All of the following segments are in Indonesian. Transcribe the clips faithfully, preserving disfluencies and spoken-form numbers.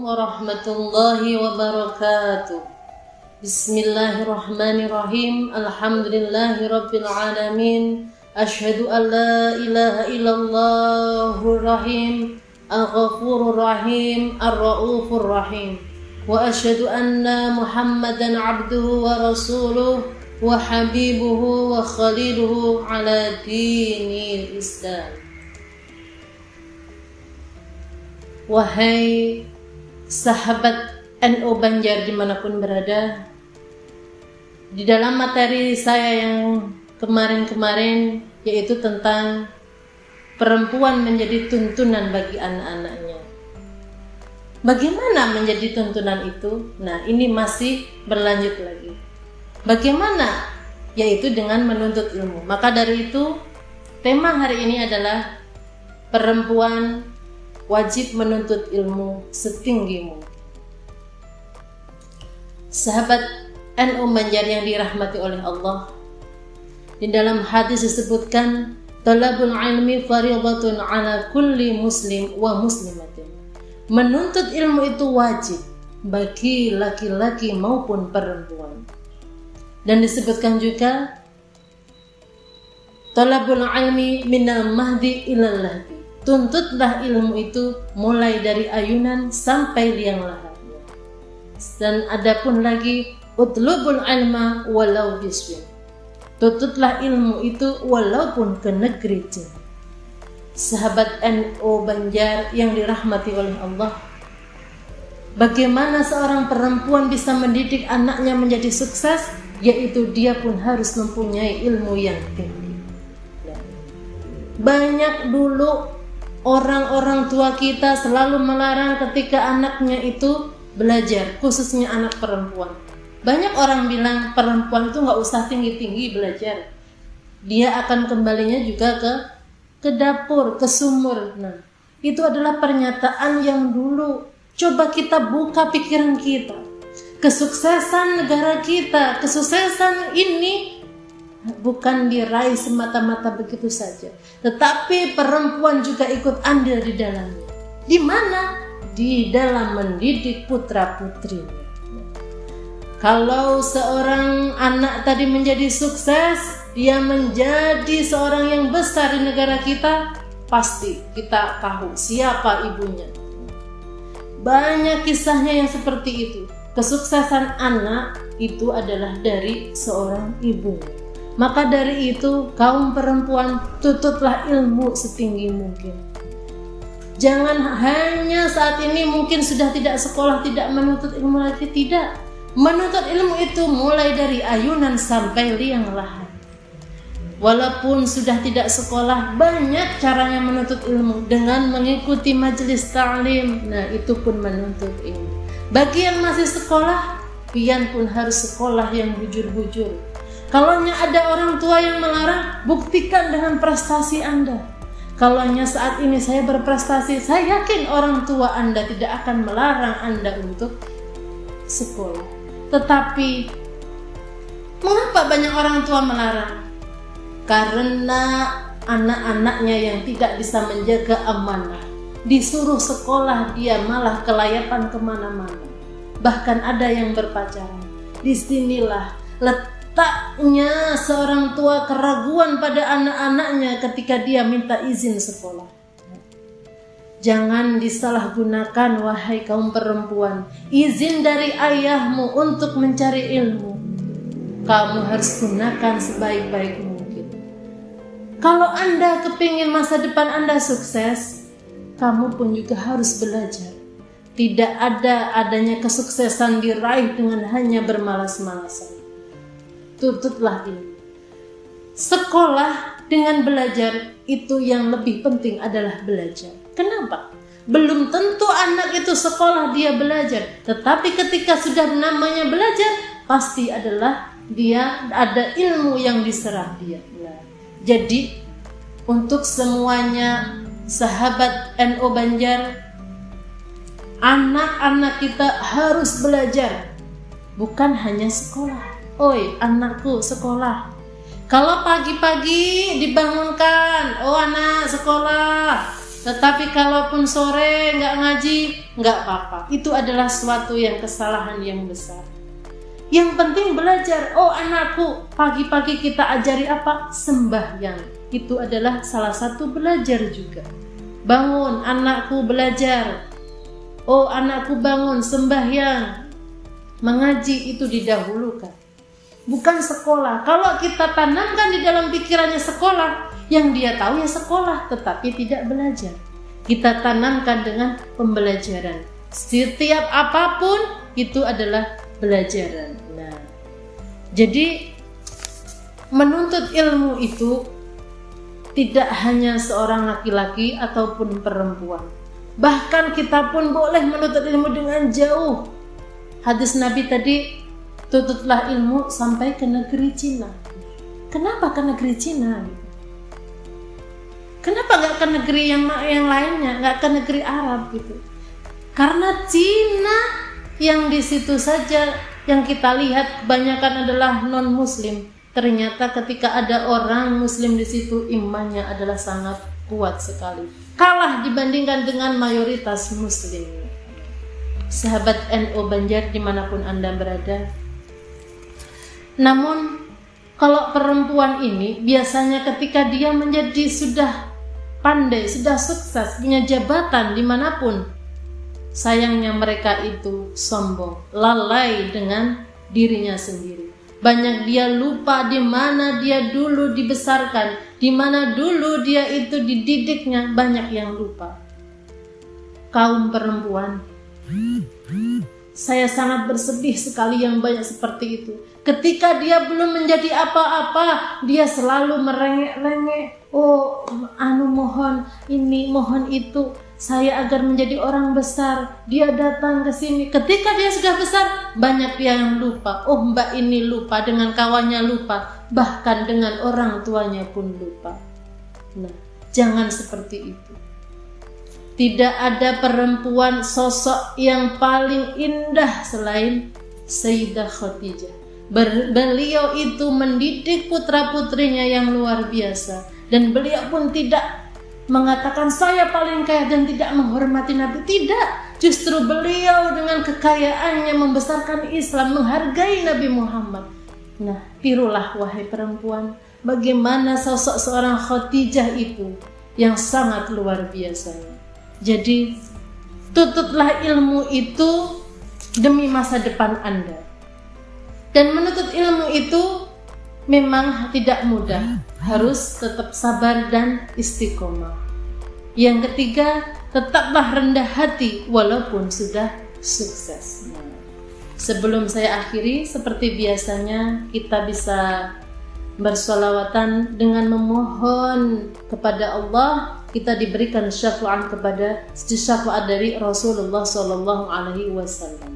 warahmatullahi wabarakatuh. Bismillahirrahmanirrahim. Alhamdulillahi rabbil alamin. Asyhadu an la ilaha illallahur rahim, al-ghafurur rahim, ar-raufur rahim. Wa asyhadu anna Muhammadan abduhu wa rasuluh wa habibuhu wa khaliluhu ala dinil Islam. Wahai sahabat N U Banjar dimanapun berada, di dalam materi saya yang kemarin-kemarin, yaitu tentang perempuan menjadi tuntunan bagi anak-anaknya. Bagaimana menjadi tuntunan itu? Nah, ini masih berlanjut lagi. Bagaimana? Yaitu dengan menuntut ilmu. Maka dari itu, tema hari ini adalah perempuan wajib menuntut ilmu setinggi mungkin. Sahabat N U Banjar yang dirahmati oleh Allah, di dalam hadis disebutkan, talabul ilmi fardhatun ala kulli muslim wa muslimatin. Menuntut ilmu itu wajib bagi laki-laki maupun perempuan. Dan disebutkan juga, talabul ilmi minal mahdi ilal lahdi. Tuntutlah ilmu itu mulai dari ayunan sampai liang lahat. Dan adapun lagi, utlubul ilma walau biswin. Tuntutlah ilmu itu walaupun ke negeri jin. Sahabat N U Banjar yang dirahmati oleh Allah, bagaimana seorang perempuan bisa mendidik anaknya menjadi sukses? Yaitu dia pun harus mempunyai ilmu yang tinggi. Banyak dulu orang-orang tua kita selalu melarang ketika anaknya itu belajar, khususnya anak perempuan. Banyak orang bilang perempuan itu nggak usah tinggi-tinggi belajar, dia akan kembalinya juga ke ke dapur, ke sumur. Nah, itu adalah pernyataan yang dulu. Coba kita buka pikiran kita. Kesuksesan negara kita, kesuksesan ini bukan diraih semata-mata begitu saja, tetapi perempuan juga ikut andil di dalamnya. Di mana? Di dalam mendidik putra-putrinya. Kalau seorang anak tadi menjadi sukses, dia menjadi seorang yang besar di negara kita, pasti kita tahu siapa ibunya. Banyak kisahnya yang seperti itu. Kesuksesan anak itu adalah dari seorang ibu. Maka dari itu, kaum perempuan, tututlah ilmu setinggi mungkin. Jangan hanya saat ini mungkin sudah tidak sekolah, tidak menuntut ilmu lagi, tidak. Menuntut ilmu itu mulai dari ayunan sampai liang lahat. Walaupun sudah tidak sekolah, banyak caranya menuntut ilmu dengan mengikuti majelis ta'lim. Nah, itu pun menuntut ilmu. Bagi yang masih sekolah, pian pun harus sekolah yang bujur-bujur. Kalaunya ada orang tua yang melarang, buktikan dengan prestasi Anda. Kalaunya saat ini saya berprestasi, saya yakin orang tua Anda tidak akan melarang Anda untuk sekolah. Tetapi, mengapa banyak orang tua melarang? Karena anak-anaknya yang tidak bisa menjaga amanah, disuruh sekolah, dia malah kelayapan kemana-mana. Bahkan ada yang berpacaran. Disinilah letaknya seorang tua keraguan pada anak-anaknya ketika dia minta izin sekolah. Jangan disalahgunakan, wahai kaum perempuan. Izin dari ayahmu untuk mencari ilmu, kamu harus gunakan sebaik-baik mungkin. Kalau Anda kepingin masa depan Anda sukses, kamu pun juga harus belajar. Tidak ada adanya kesuksesan diraih dengan hanya bermalas-malasan. Tututlah ilmu. Sekolah dengan belajar, itu yang lebih penting adalah belajar. Kenapa? Belum tentu anak itu sekolah dia belajar, tetapi ketika sudah namanya belajar, pasti adalah dia ada ilmu yang diserah dia. Nah, jadi untuk semuanya sahabat N U Banjar, anak-anak kita harus belajar, bukan hanya sekolah. Oi, anakku sekolah. Kalau pagi-pagi dibangunkan, oh anak sekolah, Tetapi kalaupun sore nggak ngaji, nggak apa-apa. Itu adalah suatu yang kesalahan yang besar. Yang penting belajar. Oh anakku, pagi-pagi kita ajari apa? Sembahyang. Itu adalah salah satu belajar juga. Bangun, anakku belajar. Oh anakku bangun, sembahyang. Mengaji itu didahulukan. Bukan sekolah. Kalau kita tanamkan di dalam pikirannya sekolah, yang dia tahu ya sekolah, tetapi tidak belajar. Kita tanamkan dengan pembelajaran. Setiap apapun itu adalah pelajaran. Nah, jadi menuntut ilmu itu tidak hanya seorang laki-laki ataupun perempuan. Bahkan kita pun boleh menuntut ilmu dengan jauh. Hadis Nabi tadi, tututlah ilmu sampai ke negeri Cina. Kenapa ke negeri Cina? Kenapa nggak ke negeri yang yang lainnya, nggak ke negeri Arab gitu? Karena Cina yang di situ saja yang kita lihat kebanyakan adalah non Muslim. Ternyata ketika ada orang Muslim di situ, imannya adalah sangat kuat sekali. Kalah dibandingkan dengan mayoritas Muslim. Sahabat N U Banjar dimanapun Anda berada. Namun kalau perempuan ini biasanya ketika dia menjadi sudah pandai, sudah sukses, punya jabatan dimanapun, sayangnya mereka itu sombong, lalai dengan dirinya sendiri. Banyak dia lupa di mana dia dulu dibesarkan, di mana dulu dia itu dididiknya, banyak yang lupa. Kaum perempuan, saya sangat bersedih sekali yang banyak seperti itu. Ketika dia belum menjadi apa-apa, dia selalu merengek-rengek. Oh, anu mohon ini, mohon itu, saya agar menjadi orang besar. Dia datang ke sini. Ketika dia sudah besar, banyak dia yang lupa. Oh, mbak ini lupa, dengan kawannya lupa, bahkan dengan orang tuanya pun lupa. Nah, jangan seperti itu. Tidak ada perempuan sosok yang paling indah selain Sayyidah Khadijah. Beliau itu mendidik putra-putrinya yang luar biasa, dan beliau pun tidak mengatakan saya paling kaya dan tidak menghormati Nabi. Tidak, justru beliau dengan kekayaannya membesarkan Islam, menghargai Nabi Muhammad. Nah, tirulah wahai perempuan, bagaimana sosok seorang Khadijah itu yang sangat luar biasa. Jadi tututlah ilmu itu demi masa depan Anda. Dan menuntut ilmu itu memang tidak mudah, harus tetap sabar dan istiqomah. Yang ketiga, tetaplah rendah hati walaupun sudah sukses. Nah, sebelum saya akhiri, seperti biasanya kita bisa bersolawatan dengan memohon kepada Allah, kita diberikan syafaat kepada syafaat dari Rasulullah Sallallahu Alaihi Wasallam.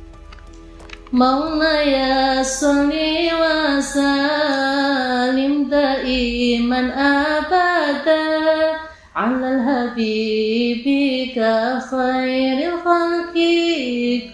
Maulaya salli wa salim daiman abada alal habibika khairil khalqi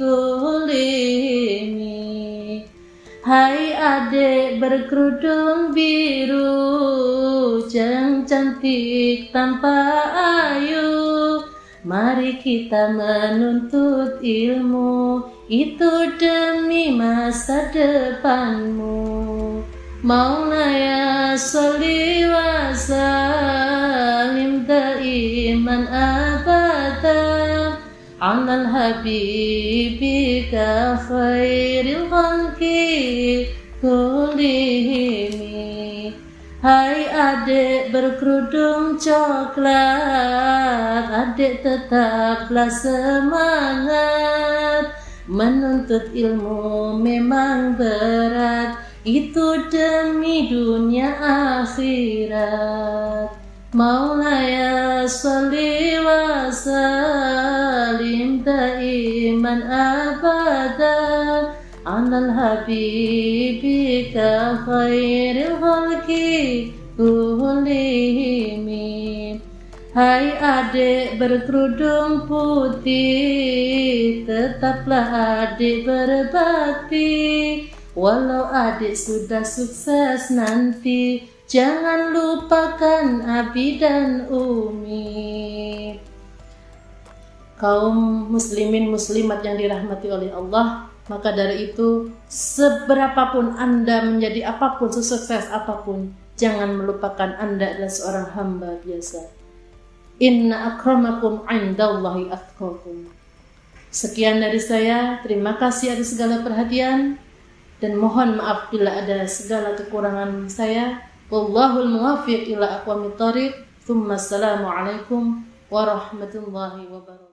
kullihim. Hai adik berkerudung biru, yang cantik tanpa ayu, mari kita menuntut ilmu, itu demi masa depanmu. Maulaya sholli wa salim daiman abada alal habibika khairil khalqi kullihim. Hai adik berkerudung coklat, adik tetaplah semangat. Menuntut ilmu memang berat, itu demi dunia akhirat. Maulaya sholli wa salim daiman abada alal habibika khairil khalqi kullihim. Hai adik berkerudung putih, tetaplah adik berbakti. Walau adik sudah sukses nanti, jangan lupakan abi dan umi. Kaum muslimin muslimat yang dirahmati oleh Allah, maka dari itu seberapapun Anda menjadi apapun, sesukses apapun, jangan melupakan Anda adalah seorang hamba biasa. Inna akramakum indallahi atqakum. Sekian dari saya, terima kasih atas segala perhatian dan mohon maaf bila ada segala kekurangan saya. Wallahul muwaffiq ila aqwamit thoriq. Tsumma assalamu alaikum warahmatullahi wabarakatuh.